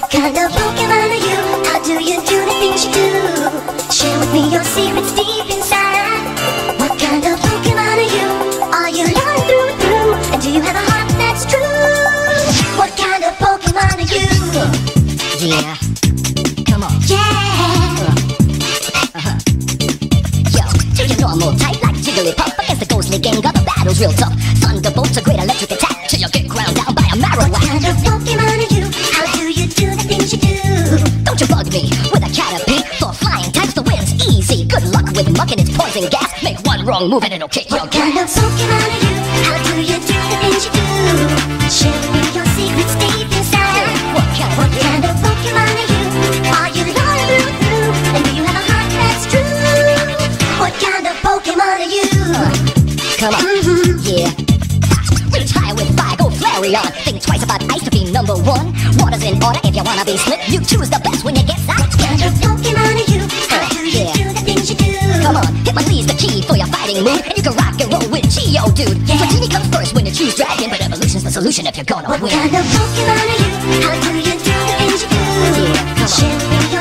What kind of Pokemon are you? How do you do the things you do? Share with me your secrets deep inside. What kind of Pokemon are you? Are you loyal through and through? And do you have a heart that's true? What kind of Pokemon are you? Yeah, come on. Yeah. Yo, do your normal type like Jigglypuff against the ghostly gang of the battle's real tough. Thunderbolt's a great electric attack till you get ground down by a Marowak. What kind of Pokemon are you? How do you do the things you do? Don't you bug me with a Caterpie. For flying types the win's easy. Good luck with mucking its poison gas. Make one wrong move and it'll kick your What kind of grass. Pokemon are you? How do you do the things you do? Share with me your secrets deep inside. What kind What kind of Pokemon are you? Are you loyal through and through? And do you have a heart that's true? What kind of Pokemon are you? Come on, yeah. Reach high with fire, go Flareon. Think twice about ice to be number one. Water's in order if you wanna be slick. You choose the best when you get What sight. kind of Pokemon are you? How do you yeah. do the things you do? Come on, Hitmonlee's the key for your fighting move. And you can rock and roll with Geo, dude. Yeah. Fratini comes first when you choose Dragon. But evolution's the solution if you're gonna What win. kind of Pokemon are you? How do you do the things you do? Yeah, come on. Share with me your